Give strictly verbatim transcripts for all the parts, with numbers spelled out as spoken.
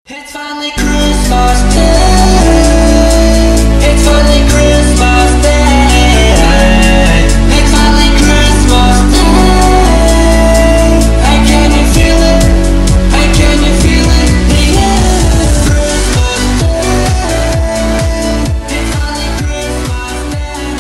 It's finally Christmas Day. It's finally Christmas Day. It's finally Christmas Day. And can you feel it? And can you feel it? Yeah. Christmas Day. It's finally Christmas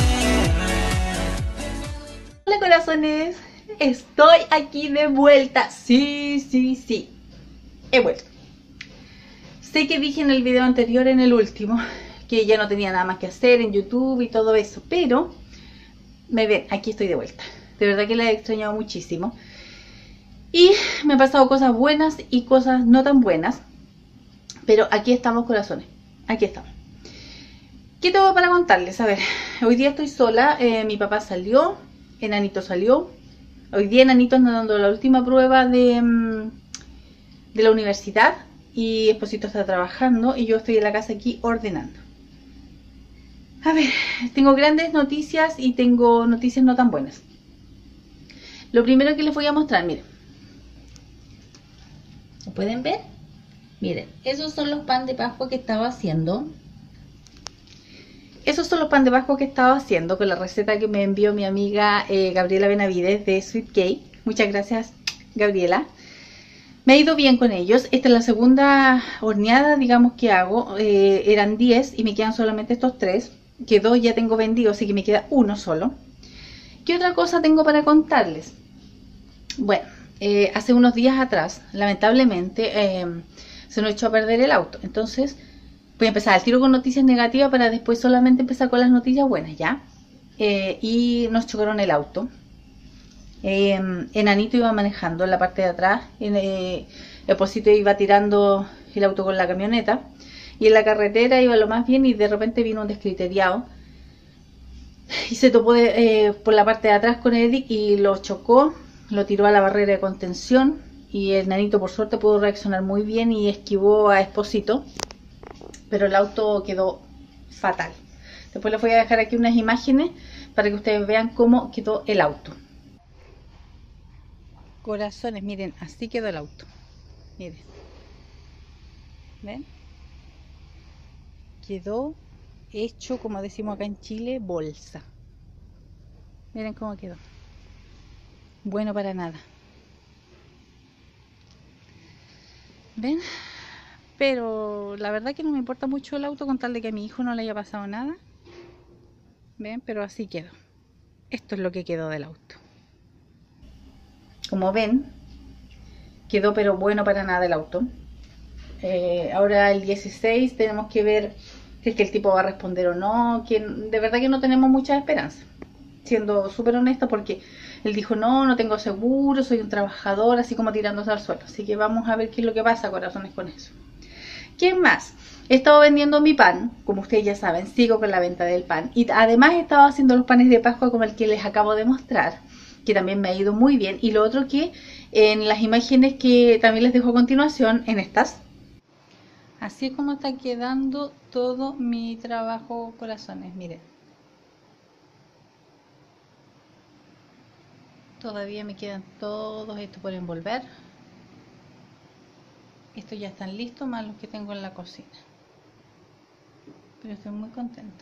Day. Hola corazones, estoy aquí de vuelta. Sí, sí, sí, he vuelto. Sé que dije en el video anterior, en el último, que ya no tenía nada más que hacer en YouTube y todo eso, pero me ven, aquí estoy de vuelta. De verdad que la he extrañado muchísimo. Y me han pasado cosas buenas y cosas no tan buenas, pero aquí estamos, corazones, aquí estamos. ¿Qué tengo para contarles? A ver, hoy día estoy sola, eh, mi papá salió, Enanito salió. Hoy día Enanito anda dando la última prueba de, de la universidad. Y Esposito está trabajando y yo estoy en la casa aquí ordenando. A ver, tengo grandes noticias y tengo noticias no tan buenas. Lo primero que les voy a mostrar, miren. ¿Lo pueden ver? Miren, esos son los pan de Pascua que estaba haciendo. Esos son los pan de Pascua que estaba haciendo con la receta que me envió mi amiga eh, Gabriela Benavides de Sweet Cake. Muchas gracias, Gabriela. Me ha ido bien con ellos. Esta es la segunda horneada, digamos, que hago. Eh, eran diez y me quedan solamente estos tres. Que dos ya tengo vendidos, así que me queda uno solo. ¿Qué otra cosa tengo para contarles? Bueno, eh, hace unos días atrás, lamentablemente, eh, se nos echó a perder el auto. Entonces, voy a empezar al tiro con noticias negativas para después solamente empezar con las noticias buenas, ¿ya? Eh, y nos chocaron el auto. Eh, Enanito iba manejando en la parte de atrás, en, eh, Esposito iba tirando el auto con la camioneta y en la carretera iba lo más bien y de repente vino un descriteriado y se topó de, eh, por la parte de atrás con Eric y lo chocó, lo tiró a la barrera de contención y el Enanito por suerte pudo reaccionar muy bien y esquivó a Esposito, pero el auto quedó fatal. Después les voy a dejar aquí unas imágenes para que ustedes vean cómo quedó el auto. Corazones, miren, así quedó el auto. Miren. ¿Ven? Quedó hecho, como decimos acá en Chile, bolsa. Miren cómo quedó. Bueno para nada. ¿Ven? Pero la verdad que no me importa mucho el auto con tal de que a mi hijo no le haya pasado nada. ¿Ven? Pero así quedó. Esto es lo que quedó del auto. Como ven, quedó pero bueno para nada el auto. Eh, ahora el dieciséis tenemos que ver si es que el tipo va a responder o no. Que de verdad que no tenemos mucha esperanza, siendo súper honesta, porque él dijo no, no tengo seguro, soy un trabajador, así como tirándose al suelo. Así que vamos a ver qué es lo que pasa, corazones, con eso. ¿Qué más? He estado vendiendo mi pan, como ustedes ya saben, sigo con la venta del pan. Y además he estado haciendo los panes de Pascua como el que les acabo de mostrar, que también me ha ido muy bien. Y lo otro que en las imágenes que también les dejo a continuación, en estas, así es como está quedando todo mi trabajo, corazones, miren. Todavía me quedan todos estos por envolver. Estos ya están listos, más los que tengo en la cocina. Pero estoy muy contenta.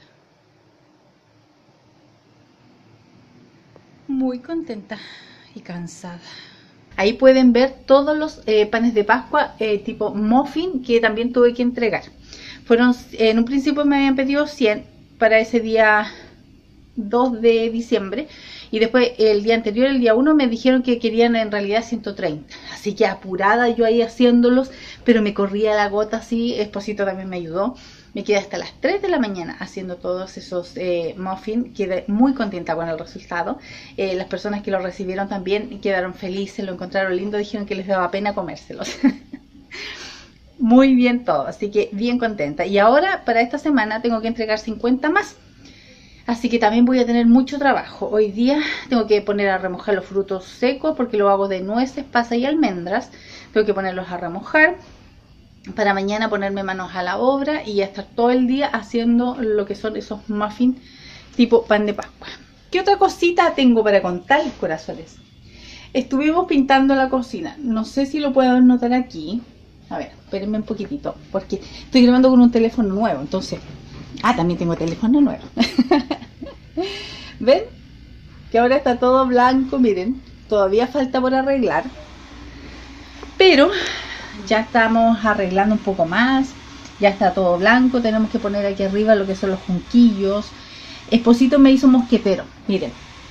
Muy contenta y cansada. Ahí pueden ver todos los eh, panes de Pascua eh, tipo muffin que también tuve que entregar. Fueron, en un principio me habían pedido cien para ese día dos de diciembre. Y después el día anterior, el día uno, me dijeron que querían en realidad ciento treinta. Así que apurada yo ahí haciéndolos, pero me corría la gota así. Esposito también me ayudó. Me quedé hasta las tres de la mañana haciendo todos esos eh, muffins. Quedé muy contenta con el resultado. Eh, las personas que lo recibieron también quedaron felices, lo encontraron lindo, dijeron que les daba pena comérselos. Muy bien todo, así que bien contenta. Y ahora para esta semana tengo que entregar cincuenta más. Así que también voy a tener mucho trabajo. Hoy día tengo que poner a remojar los frutos secos porque lo hago de nueces, pasas y almendras. Tengo que ponerlos a remojar para mañana ponerme manos a la obra y ya estar todo el día haciendo lo que son esos muffins tipo pan de Pascua. ¿Qué otra cosita tengo para contarles, corazones? Estuvimos pintando la cocina. No sé si lo pueden notar aquí. A ver, espérenme un poquitito, porque estoy grabando con un teléfono nuevo, entonces... Ah, también tengo teléfono nuevo. ¿Ven? Que ahora está todo blanco, miren. Todavía falta por arreglar. Pero ya estamos arreglando un poco más. Ya está todo blanco. Tenemos que poner aquí arriba lo que son los junquillos. Esposito me hizo mosquetero, miren.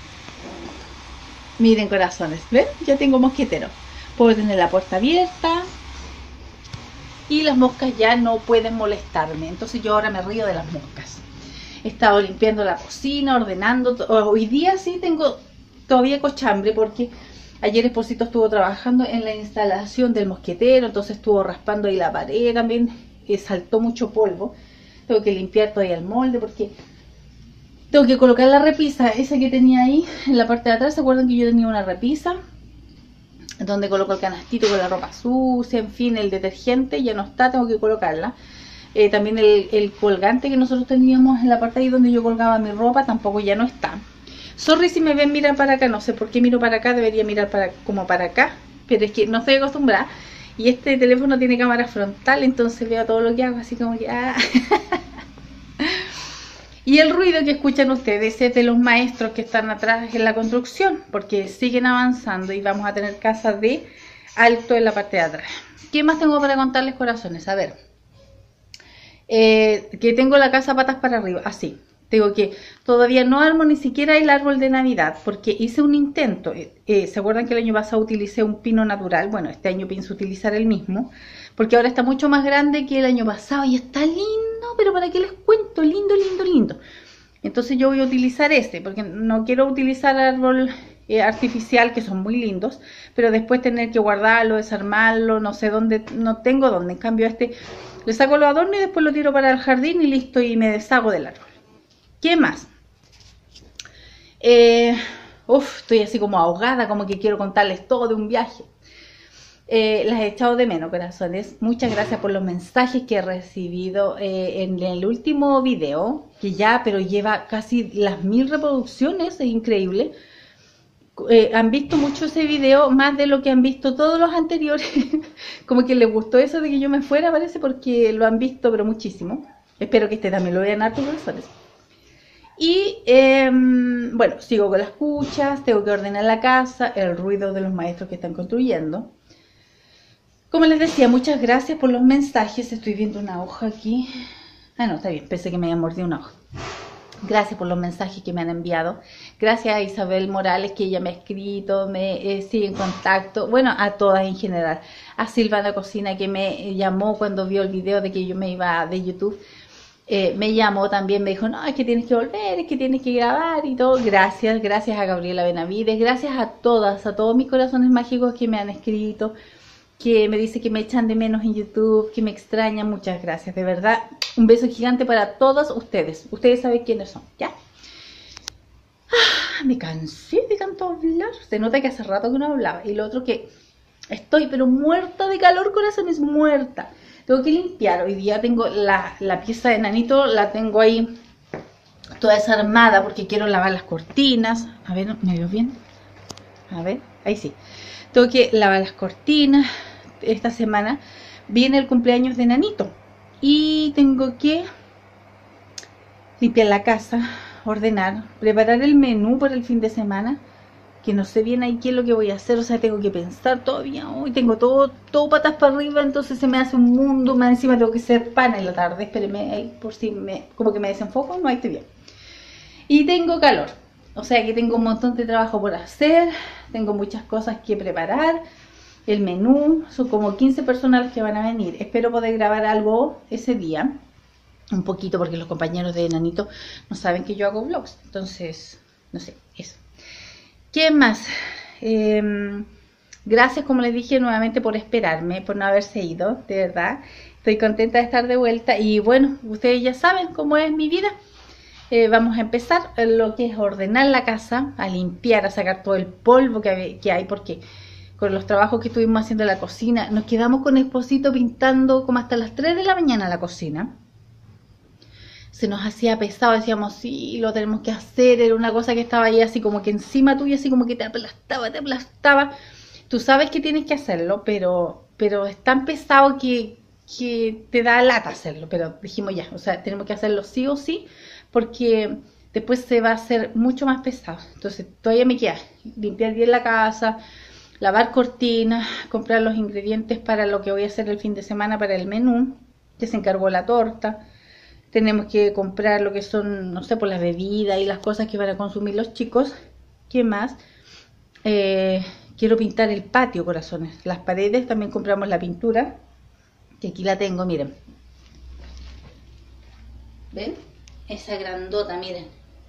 Miren, corazones, ¿ven? Ya tengo mosquetero. Puedo tener la puerta abierta. Y las moscas ya no pueden molestarme. Entonces yo ahora me río de las moscas. He estado limpiando la cocina, ordenando. Hoy día sí tengo todavía cochambre porque ayer Esposito estuvo trabajando en la instalación del mosquetero. Entonces estuvo raspando ahí la pared también. Eh, saltó mucho polvo. Tengo que limpiar todavía el molde porque tengo que colocar la repisa. Esa que tenía ahí en la parte de atrás. ¿Se acuerdan que yo tenía una repisa? Donde coloco el canastito con la ropa sucia, en fin, el detergente ya no está, tengo que colocarla. Eh, también el, el colgante que nosotros teníamos en la parte ahí donde yo colgaba mi ropa tampoco ya no está. Sorry si me ven mirar para acá, no sé por qué miro para acá, debería mirar para como para acá, pero es que no estoy acostumbrada. Y este teléfono tiene cámara frontal, entonces veo todo lo que hago así como que... Ah. Y el ruido que escuchan ustedes es de los maestros que están atrás en la construcción, porque siguen avanzando y vamos a tener casas de alto en la parte de atrás. ¿Qué más tengo para contarles, corazones? A ver, eh, que tengo la casa patas para arriba, así. Digo que todavía no armo ni siquiera el árbol de Navidad, porque hice un intento. Eh, ¿Se acuerdan que el año pasado utilicé un pino natural? Bueno, este año pienso utilizar el mismo, porque ahora está mucho más grande que el año pasado y está lindo, pero ¿para qué les cuento? Lindo, lindo, lindo. Entonces yo voy a utilizar este, porque no quiero utilizar árbol eh, artificial, que son muy lindos, pero después tener que guardarlo, desarmarlo, no sé dónde, no tengo dónde. En cambio a este le saco los adornos y después lo tiro para el jardín y listo, y me deshago del árbol. ¿Qué más? Eh, uf, estoy así como ahogada, como que quiero contarles todo de un viaje. Eh, las he echado de menos, corazones. Muchas gracias por los mensajes que he recibido eh, en el último video, que ya, pero lleva casi las mil reproducciones, es increíble. Eh, han visto mucho ese video, más de lo que han visto todos los anteriores. Como que les gustó eso de que yo me fuera, parece, porque lo han visto, pero muchísimo. Espero que este también lo vean hartos, corazones. Y eh, bueno, sigo con las cuchas, tengo que ordenar la casa, el ruido de los maestros que están construyendo. Como les decía, muchas gracias por los mensajes. Estoy viendo una hoja aquí. Ah, no, está bien, pensé que me había mordido una hoja. Gracias por los mensajes que me han enviado. Gracias a Isabel Morales, que ella me ha escrito, me eh, sigue en contacto. Bueno, a todas en general. A Silvana Cocina, que me llamó cuando vio el video de que yo me iba de YouTube. Eh, me llamó también, me dijo, no, es que tienes que volver, es que tienes que grabar y todo. Gracias, gracias a Gabriela Benavides, gracias a todas, a todos mis corazones mágicos que me han escrito, que me dice que me echan de menos en YouTube, que me extrañan. Muchas gracias, de verdad. Un beso gigante para todos ustedes. Ustedes saben quiénes son, ¿ya? Ah, me cansé de tanto hablar. Se nota que hace rato que no hablaba. Y lo otro que estoy, pero muerta de calor, corazones, muerta. Tengo que limpiar. Hoy día tengo la, la pieza de Nanito, la tengo ahí toda desarmada porque quiero lavar las cortinas. A ver, ¿me veo bien? A ver, ahí sí. Tengo que lavar las cortinas. Esta semana viene el cumpleaños de Nanito. Y tengo que limpiar la casa, ordenar, preparar el menú para el fin de semana. Que no sé bien ahí qué es lo que voy a hacer, o sea, tengo que pensar todavía. Hoy tengo todo, todo patas para arriba, entonces se me hace un mundo. Más encima tengo que hacer pan en la tarde. Espérenme ahí por si me, como que me desenfoco, no, ahí estoy bien. Y tengo calor, o sea que tengo un montón de trabajo por hacer. Tengo muchas cosas que preparar. El menú, son como quince personas las que van a venir. Espero poder grabar algo ese día, un poquito, porque los compañeros de Nanito no saben que yo hago vlogs. Entonces, no sé, eso. ¿Qué más? Eh, gracias, como les dije, nuevamente por esperarme, por no haberse ido, de verdad. Estoy contenta de estar de vuelta y bueno, ustedes ya saben cómo es mi vida. Eh, vamos a empezar lo que es ordenar la casa, a limpiar, a sacar todo el polvo que hay, que hay porque con los trabajos que estuvimos haciendo en la cocina, nos quedamos con Esposito pintando como hasta las tres de la mañana la cocina. Se nos hacía pesado, decíamos, sí, lo tenemos que hacer. Era una cosa que estaba ahí así como que encima tuyo, así como que te aplastaba, te aplastaba. Tú sabes que tienes que hacerlo, pero pero es tan pesado que, que te da lata hacerlo, pero dijimos ya, o sea, tenemos que hacerlo sí o sí, porque después se va a hacer mucho más pesado. Entonces todavía me queda limpiar bien la casa, lavar cortinas, comprar los ingredientes para lo que voy a hacer el fin de semana para el menú, que se encargó la torta. Tenemos que comprar lo que son, no sé, por las bebidas y las cosas que van a consumir los chicos. ¿Qué más? Eh, quiero pintar el patio, corazones. Las paredes también compramos la pintura, que aquí la tengo, miren. ¿Ven? Esa grandota, miren.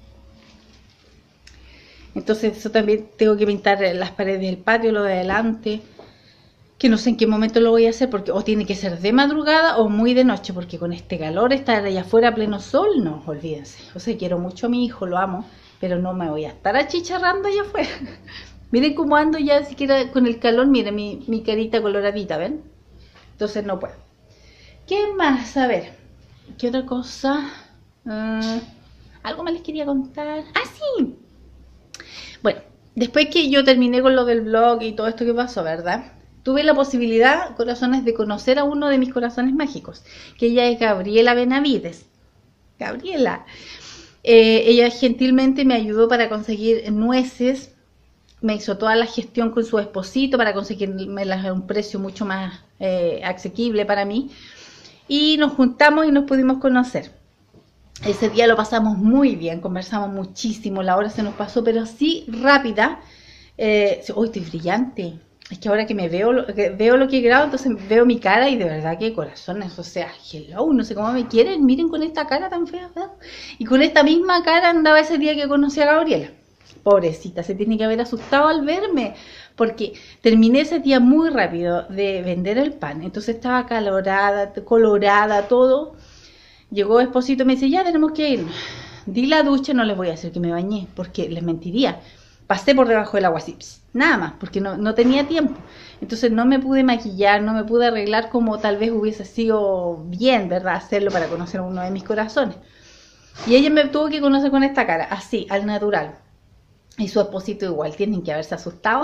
Entonces eso también tengo que pintar las paredes del patio, lo de adelante, que no sé en qué momento lo voy a hacer, porque o tiene que ser de madrugada o muy de noche, porque con este calor, estar allá afuera a pleno sol, no, olvídense. O sea, quiero mucho a mi hijo, lo amo, pero no me voy a estar achicharrando allá afuera. Miren cómo ando ya, siquiera con el calor, miren mi, mi carita coloradita, ¿ven? Entonces no puedo. ¿Qué más? A ver, ¿qué otra cosa? Uh, algo más les quería contar. ¡Ah, sí! Bueno, después que yo terminé con lo del blog y todo esto que pasó, ¿verdad? Tuve la posibilidad, corazones, de conocer a uno de mis corazones mágicos, que ella es Gabriela Benavides. Gabriela. Eh, ella gentilmente me ayudó para conseguir nueces, me hizo toda la gestión con su esposito para conseguirme a un precio mucho más eh, asequible para mí. Y nos juntamos y nos pudimos conocer. Ese día lo pasamos muy bien, conversamos muchísimo, la hora se nos pasó, pero así rápida. Eh, ¡Uy, estoy brillante! Es que ahora que me veo, que veo lo que he grabado, entonces veo mi cara y de verdad que corazones, o sea, hello, no sé cómo me quieren, miren con esta cara tan fea, ¿verdad? Y con esta misma cara andaba ese día que conocí a Gabriela. Pobrecita, se tiene que haber asustado al verme, porque terminé ese día muy rápido de vender el pan, entonces estaba calorada, colorada, todo. Llegó esposito y me dice, ya tenemos que irnos. Di la ducha, no les voy a decir que me bañé, porque les mentiría. Pasé por debajo del agua así, pss, nada más, porque no, no tenía tiempo. Entonces no me pude maquillar, no me pude arreglar como tal vez hubiese sido bien, ¿verdad? Hacerlo para conocer a uno de mis corazones. Y ella me tuvo que conocer con esta cara, así, al natural. Y su esposito igual, tienen que haberse asustado.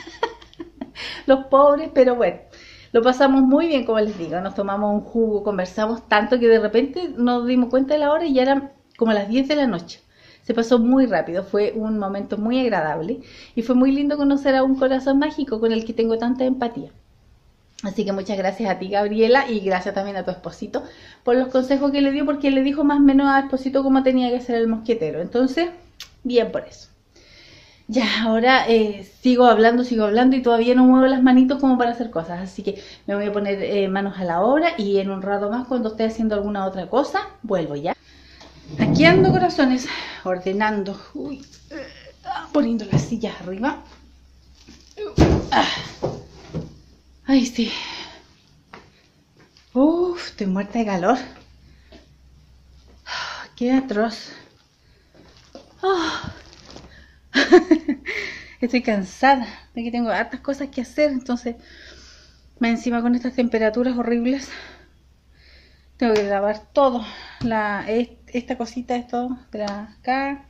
Los pobres, pero bueno. Lo pasamos muy bien, como les digo, nos tomamos un jugo, conversamos tanto que de repente nos dimos cuenta de la hora y ya eran como las diez de la noche. Se pasó muy rápido, fue un momento muy agradable y fue muy lindo conocer a un corazón mágico con el que tengo tanta empatía. Así que muchas gracias a ti, Gabriela, y gracias también a tu esposito por los consejos que le dio, porque le dijo más o menos a esposito cómo tenía que ser el mosquetero. Entonces, bien por eso. Ya, ahora eh, sigo hablando, sigo hablando y todavía no muevo las manitos como para hacer cosas. Así que me voy a poner eh, manos a la obra y en un rato más, cuando esté haciendo alguna otra cosa, vuelvo ya. Aquí ando, corazones, ordenando. Uy, poniendo las sillas arriba. Ay, sí. Uf, estoy muerta de calor. Qué atroz. Oh. Estoy cansada de que tengo hartas cosas que hacer, entonces más encima con estas temperaturas horribles tengo que lavar todo, la, esta cosita, esto de acá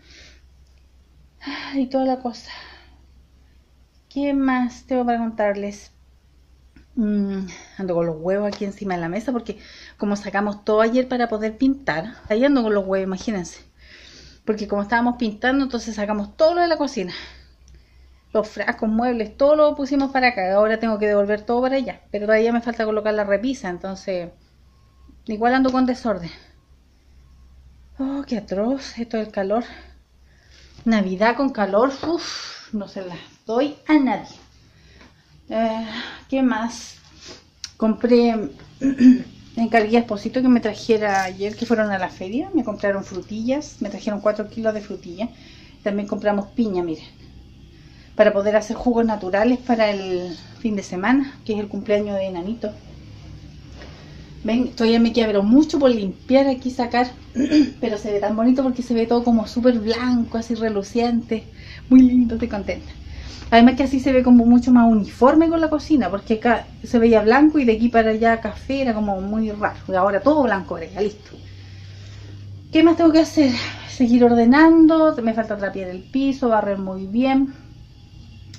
y toda la cosa. ¿Qué más tengo para contarles? Mm, ando con los huevos aquí encima de la mesa porque como sacamos todo ayer para poder pintar, ahí ando con los huevos, imagínense. Porque como estábamos pintando, entonces sacamos todo lo de la cocina. Los frascos, muebles, todo lo pusimos para acá. Ahora tengo que devolver todo para allá. Pero todavía me falta colocar la repisa, entonces igual ando con desorden. Oh, qué atroz esto del calor. Navidad con calor, uff, no se la doy a nadie. Eh, ¿Qué más? Compré... Encargué a esposito que me trajera ayer que fueron a la feria, me compraron frutillas, me trajeron cuatro kilos de frutillas. También compramos piña, miren, para poder hacer jugos naturales para el fin de semana, que es el cumpleaños de Enanito. Ven, todavía me queda pero mucho por limpiar aquí, sacar, pero se ve tan bonito porque se ve todo como súper blanco, así reluciente, muy lindo, estoy contenta. Además que así se ve como mucho más uniforme con la cocina, porque acá se veía blanco y de aquí para allá café, era como muy raro. Y ahora todo blanco, ya listo. ¿Qué más tengo que hacer? Seguir ordenando, me falta trapear el piso, barrer muy bien.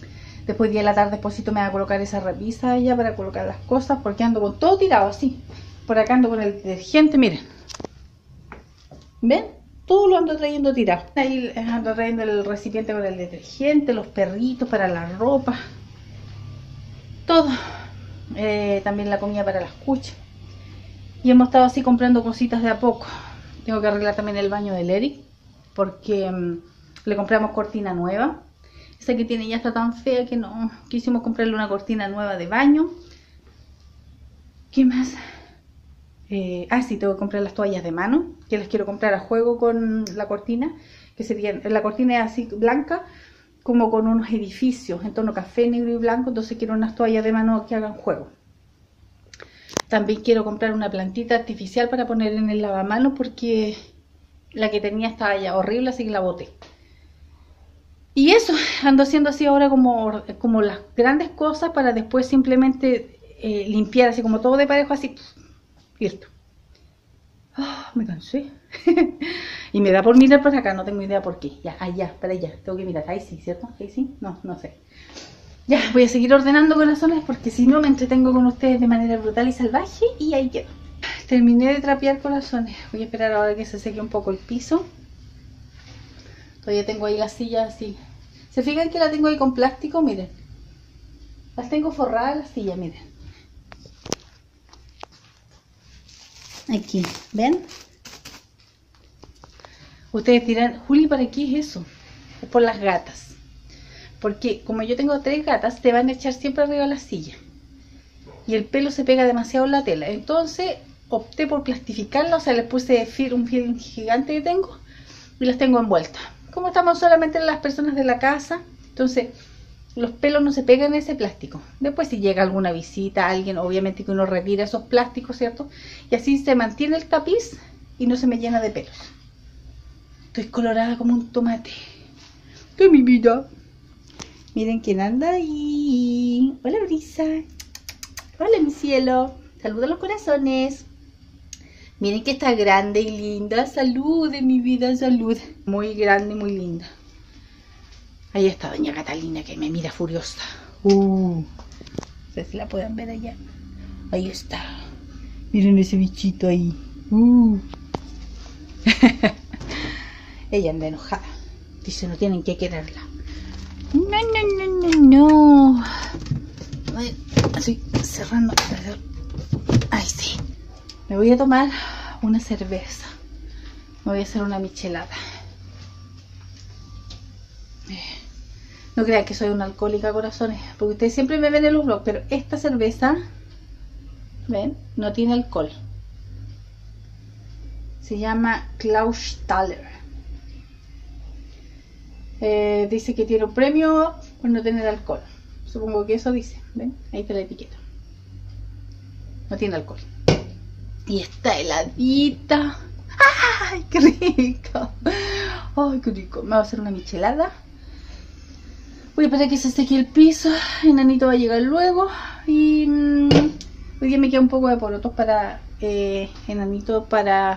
Después día de la tarde, despuésito me va a colocar esa repisa ya para colocar las cosas, porque ando con todo tirado así. Por acá ando con el detergente, miren. ¿Ven? Todo lo ando trayendo tirado. Ahí ando trayendo el recipiente con el detergente, los perritos para la ropa. Todo. Eh, también la comida para las cuchas. Y hemos estado así comprando cositas de a poco. Tengo que arreglar también el baño del Eric, porque um, le compramos cortina nueva. Esa que tiene ya está tan fea que no quisimos comprarle una cortina nueva de baño. ¿Qué más? Eh, ah, sí, tengo que comprar las toallas de mano, que las quiero comprar a juego con la cortina, que serían, la cortina es así blanca, como con unos edificios en tono café, negro y blanco, entonces quiero unas toallas de mano que hagan juego. También quiero comprar una plantita artificial para poner en el lavamanos, porque la que tenía estaba ya horrible, así que la boté. Y eso, ando haciendo así ahora como, como las grandes cosas para después simplemente eh, limpiar así como todo de parejo, así. Listo. Oh, me cansé. Y me da por mirar por acá, no tengo idea por qué. Ya, allá, para allá, tengo que mirar. Ahí sí, ¿cierto? Ahí sí, no, no sé. Ya, voy a seguir ordenando corazones porque si no me entretengo con ustedes de manera brutal y salvaje y ahí quedo. Terminé de trapear corazones. Voy a esperar ahora que se seque un poco el piso. Todavía tengo ahí las sillas así. ¿Se fijan que la tengo ahí con plástico? Miren. Las tengo forradas las sillas, miren. Aquí, ¿ven? Ustedes dirán, Juli, ¿para qué es eso? Es por las gatas. Porque como yo tengo tres gatas, te van a echar siempre arriba de la silla. Y el pelo se pega demasiado en la tela. Entonces opté por plastificarla, o sea, les puse fil, un film gigante que tengo y las tengo envueltas. Como estamos solamente las personas de la casa, entonces los pelos no se pegan en ese plástico. Después si llega alguna visita, alguien, obviamente que uno retira esos plásticos, ¿cierto? Y así se mantiene el tapiz y no se me llena de pelos. Estoy colorada como un tomate. ¡Qué mi vida! Miren quién anda ahí. Hola, Brisa. Hola, mi cielo. Saluda a los corazones. Miren que está grande y linda. Salud, mi vida, salud. Muy grande y muy linda. Ahí está doña Catalina que me mira furiosa. Uh, no sé si la pueden ver allá. Ahí está. Miren ese bichito ahí. Uh. Ella anda enojada. Dice, no tienen que quererla. No, no, no, no, no. Así, cerrando. Ay, sí. Me voy a tomar una cerveza. Me voy a hacer una michelada. No crean que soy una alcohólica, corazones, porque ustedes siempre me ven en los vlogs, pero esta cerveza, ven, no tiene alcohol. Se llama Clausthaler. Eh, dice que tiene un premio por no tener alcohol. Supongo que eso dice, ven, ahí está la etiqueta. No tiene alcohol. Y está heladita. ¡Ay, qué rico! ¡Ay, qué rico! Me voy a hacer una michelada. Voy a esperar que se seque el piso. Enanito va a llegar luego. Y mmm, hoy día me queda un poco de porotos para eh, Enanito, para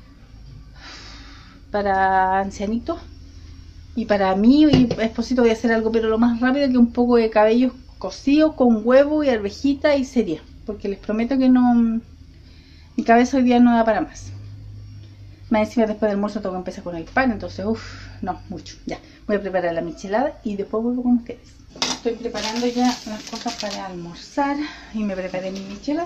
para ancianito. Y para mí y esposito voy a hacer algo, pero lo más rápido, que un poco de cabello cocido con huevo y arvejita y sería. Porque les prometo que no, mi cabeza hoy día no da para más. Más encima después del almuerzo tengo que empezar con el pan, entonces uff, no, mucho. Ya, voy a preparar la michelada y después vuelvo con ustedes. Estoy preparando ya las cosas para almorzar y me preparé mi michelada.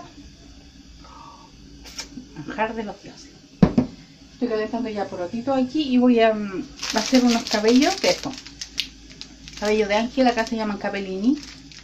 Manjar de los dioses. Estoy calentando ya porotito aquí y voy a um, hacer unos cabellos de esto. Cabello de ángel, acá se llaman capellini.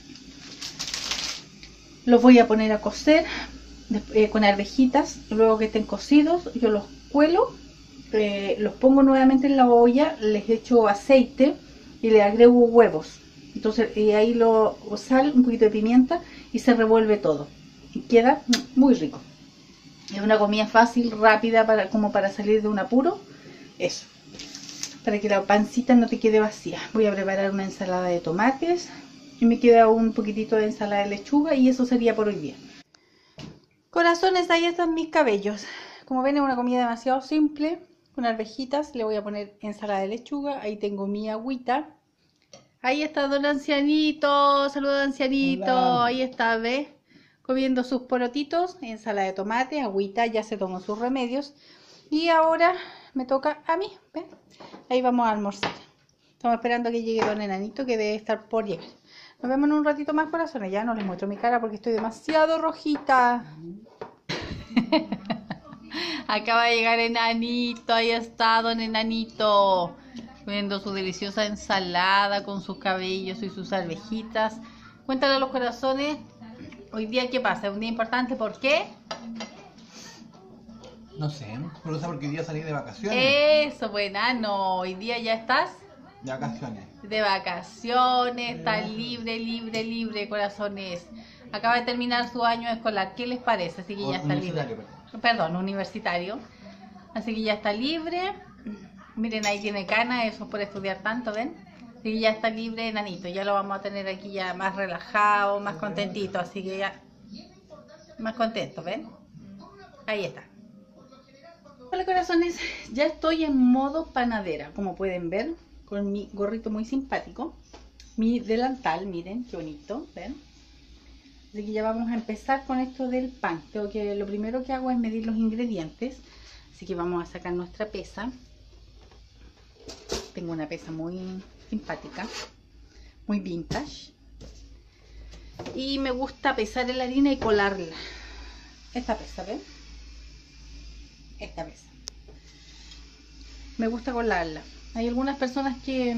Los voy a poner a cocer eh, con arvejitas. Luego que estén cocidos, yo los cuelo, eh, los pongo nuevamente en la olla, les echo aceite y le agrego huevos. Entonces, y ahí lo sal, un poquito de pimienta y se revuelve todo. Y queda muy rico. Es una comida fácil, rápida, para, como para salir de un apuro. Eso. Para que la pancita no te quede vacía. Voy a preparar una ensalada de tomates. Y me queda un poquitito de ensalada de lechuga. Y eso sería por hoy día. Corazones, ahí están mis cabellos. Como ven, es una comida demasiado simple. Con arvejitas. Le voy a poner ensalada de lechuga. Ahí tengo mi agüita. Ahí está don Ancianito, saludos Ancianito, Hola. ahí está, ¿ves? Comiendo sus porotitos, ensalada de tomate, agüita, ya se tomó sus remedios. Y ahora me toca a mí, ¿ves? Ahí vamos a almorzar. Estamos esperando que llegue don Enanito, que debe estar por llegar. Nos vemos en un ratito más, corazones. Ya no les muestro mi cara porque estoy demasiado rojita. Acaba de llegar Enanito, ahí está don Enanito, comiendo su deliciosa ensalada con sus cabellos y sus arvejitas. Cuéntale a los corazones, hoy día qué pasa, es un día importante, ¿por qué? No sé, pero sé porque hoy día salí de vacaciones. Eso, buena, no, hoy día ya estás De vacaciones. de vacaciones, estás libre, libre, libre, corazones. Acaba de terminar su año escolar, ¿qué les parece? Así que ya está libre. Universitario, perdón. Perdón, universitario. Así que ya está libre. Miren, ahí tiene cana, eso es por estudiar tanto, ¿ven? Así que ya está libre, Enanito. Ya lo vamos a tener aquí ya más relajado, más contentito. Así que ya más contento, ¿ven? Ahí está. Hola corazones, ya estoy en modo panadera, como pueden ver, con mi gorrito muy simpático. Mi delantal, miren, qué bonito, ¿ven? Así que ya vamos a empezar con esto del pan. Tengo que, lo primero que hago es medir los ingredientes. Así que vamos a sacar nuestra pesa. Tengo una pesa muy simpática, muy vintage. Y me gusta pesar la harina y colarla. Esta pesa, ¿ven? Esta pesa. Me gusta colarla. Hay algunas personas que...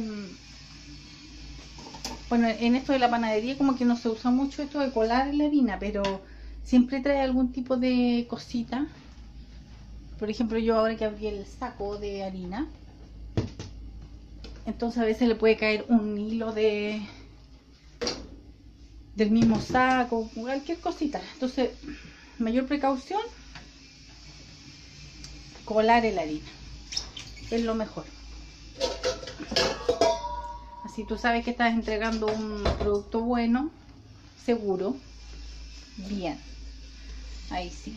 Bueno, en esto de la panadería como que no se usa mucho esto de colar la harina, pero siempre trae algún tipo de cosita. Por ejemplo, yo ahora que abrí el saco de harina, entonces a veces le puede caer un hilo de del mismo saco, cualquier cosita. Entonces, mayor precaución, colar la harina. Es lo mejor. Así tú sabes que estás entregando un producto bueno, seguro, bien. Ahí sí.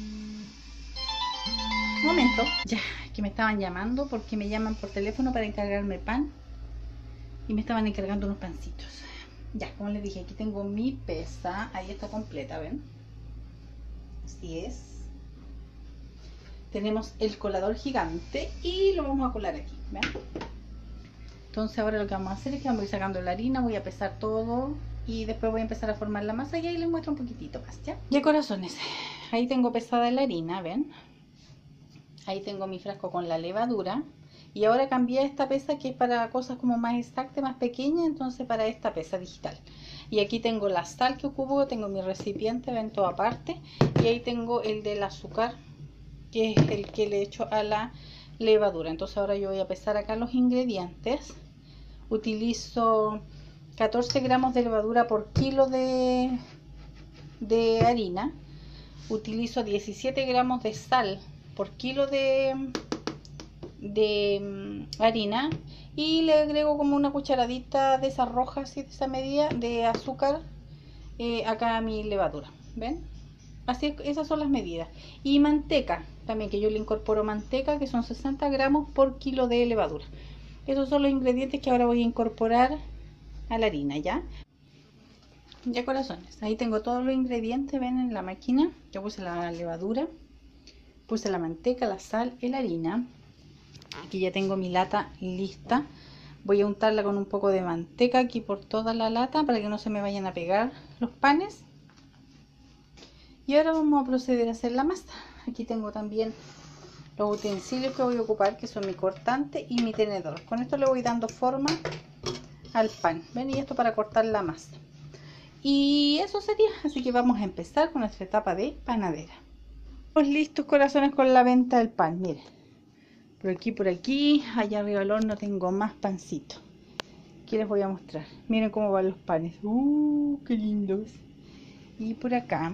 Un momento. Ya, que me estaban llamando porque me llaman por teléfono para encargarme pan. Y me estaban encargando unos pancitos. Ya, como les dije, aquí tengo mi pesa. Ahí está completa, ¿ven? Así es. Tenemos el colador gigante y lo vamos a colar aquí, ¿ven? Entonces ahora lo que vamos a hacer es que vamos a ir sacando la harina, voy a pesar todo y después voy a empezar a formar la masa y ahí les muestro un poquitito más, ¿ya? Ya corazones, ahí tengo pesada la harina, ¿ven? Ahí tengo mi frasco con la levadura y ahora cambié esta pesa que es para cosas como más exactas, más pequeñas, entonces para esta pesa digital. Y aquí tengo la sal que ocupo, tengo mi recipiente, ven, toda parte, y ahí tengo el del azúcar, que es el que le echo a la levadura. Entonces ahora yo voy a pesar acá los ingredientes. Utilizo catorce gramos de levadura por kilo de, de harina. Utilizo diecisiete gramos de sal por kilo de, de harina. Y le agrego como una cucharadita de esas rojas y de esa medida de azúcar eh, acá a mi levadura. ¿Ven? Así, esas son las medidas. Y manteca, también que yo le incorporo manteca, que son sesenta gramos por kilo de levadura. Esos son los ingredientes que ahora voy a incorporar a la harina, ¿ya? Ya corazones, ahí tengo todos los ingredientes, ven, en la máquina. Yo puse la levadura, puse la manteca, la sal y la harina. Aquí ya tengo mi lata lista. Voy a untarla con un poco de manteca aquí por toda la lata para que no se me vayan a pegar los panes. Y ahora vamos a proceder a hacer la masa. Aquí tengo también los utensilios que voy a ocupar, que son mi cortante y mi tenedor. Con esto le voy dando forma al pan. ¿Ven? Y esto para cortar la masa. Y eso sería. Así que vamos a empezar con nuestra etapa de panadera. Estamos listos, corazones, con la venta del pan. Miren. Por aquí, por aquí. Allá arriba del horno tengo más pancito. Aquí les voy a mostrar. Miren cómo van los panes. ¡Uh! ¡Qué lindos! Y por acá.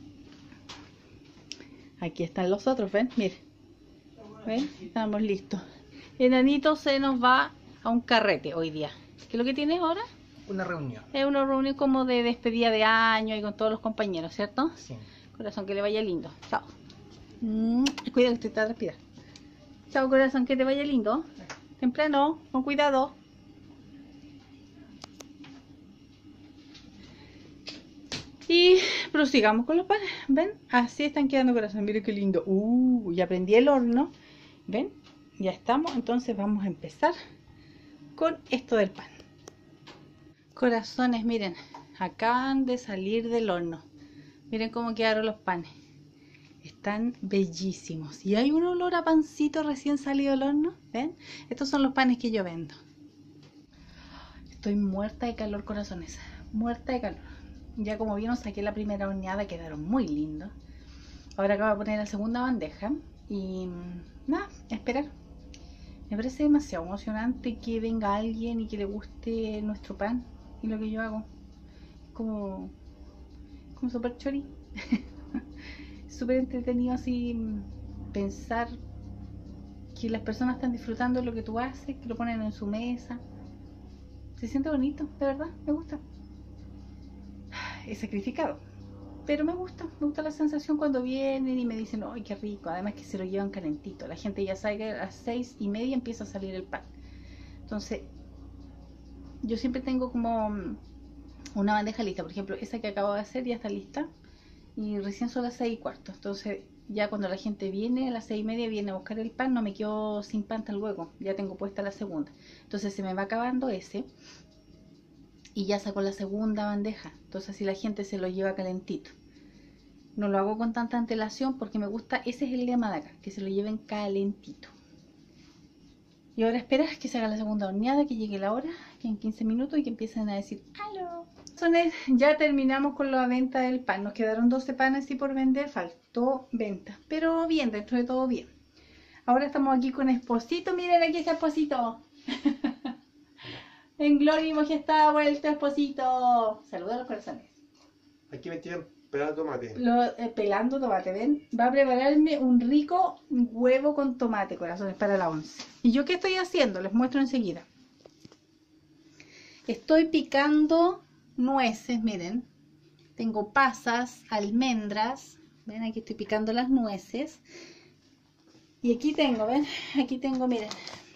Aquí están los otros, ¿ven? Miren. ¿Ven? Estamos listos. Enanito se nos va a un carrete hoy día. ¿Qué es lo que tiene ahora? Una reunión. Es una reunión como de despedida de año y con todos los compañeros, ¿cierto? Sí. Corazón, que le vaya lindo. Chao. Mm, cuida que usted está respirando. Chao, corazón, que te vaya lindo. Temprano, con cuidado. prosigamos con los panes. ¿Ven? Así están quedando, corazón. Miren qué lindo. Uh, ya prendí el horno. ¿Ven? Ya estamos. Entonces vamos a empezar con esto del pan. Corazones, miren. Acaban de salir del horno. Miren cómo quedaron los panes. Están bellísimos. Y hay un olor a pancito recién salido del horno. ¿Ven? Estos son los panes que yo vendo. Estoy muerta de calor, corazones. Muerta de calor. Ya como vieron, saqué la primera horneada. Quedaron muy lindos. Ahora acabo de poner la segunda bandeja. Y nada, esperar. Me parece demasiado emocionante que venga alguien y que le guste nuestro pan y lo que yo hago. Como, como súper chori. Súper entretenido así pensar que las personas están disfrutando de lo que tú haces, que lo ponen en su mesa. Se siente bonito, de verdad, me gusta. Es sacrificado, pero me gusta, me gusta la sensación cuando vienen y me dicen, ¡ay, qué rico! Además que se lo llevan calentito. La gente ya sabe que a las seis y media empieza a salir el pan. Entonces, yo siempre tengo como una bandeja lista. Por ejemplo, esa que acabo de hacer ya está lista. Y recién son las seis y cuarto. Entonces, ya cuando la gente viene a las seis y media, viene a buscar el pan, no me quedo sin pan hasta luego. Ya tengo puesta la segunda. Entonces, se me va acabando ese. Y ya saco la segunda bandeja. Entonces así la gente se lo lleva calentito. No lo hago con tanta antelación porque me gusta, ese es el lema de acá, que se lo lleven calentito. Y ahora esperar que se haga la segunda horneada, que llegue la hora, que en quince minutos y que empiecen a decir ¡aló! Entonces ya terminamos con la venta del pan. Nos quedaron doce panes y por vender, faltó venta. Pero bien, dentro de todo bien. Ahora estamos aquí con Esposito. Miren, aquí está Esposito. En gloria y majestad, vuelto Esposito. Saluda a los corazones. Aquí me tienen pelando tomate. Lo, eh, pelando tomate, ¿ven? Va a prepararme un rico huevo con tomate, corazones, para la once. ¿Y yo qué estoy haciendo? Les muestro enseguida. Estoy picando nueces, miren. Tengo pasas, almendras. ¿Ven? Aquí estoy picando las nueces. Y aquí tengo, ¿ven? Aquí tengo, miren.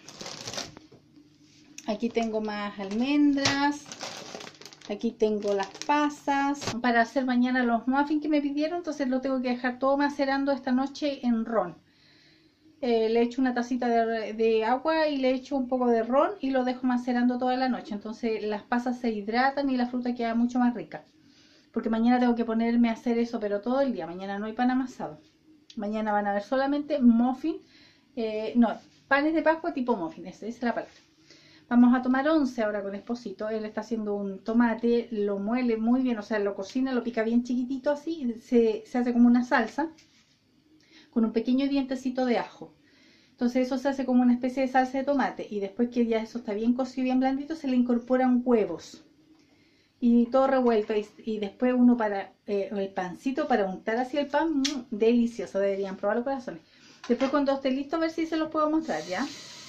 Aquí tengo más almendras. Aquí tengo las pasas. Para hacer mañana los muffins que me pidieron. Entonces lo tengo que dejar todo macerando esta noche en ron. Eh, le echo una tacita de, de agua y le echo un poco de ron. Y lo dejo macerando toda la noche. Entonces las pasas se hidratan y la fruta queda mucho más rica. Porque mañana tengo que ponerme a hacer eso, pero todo el día. Mañana no hay pan amasado. Mañana van a ver solamente muffin. Eh, no, panes de Pascua tipo muffin. Esa es la palabra. Vamos a tomar once ahora con Esposito. Él está haciendo un tomate, lo muele muy bien, o sea, lo cocina, lo pica bien chiquitito así, se, se hace como una salsa con un pequeño dientecito de ajo. Entonces eso se hace como una especie de salsa de tomate y después que ya eso está bien cocido, bien blandito, se le incorporan huevos y todo revuelto y, y después uno para eh, el pancito para untar así el pan, mmm, delicioso, deberían probarlo, corazones. Después cuando esté listo a ver si se los puedo mostrar ya.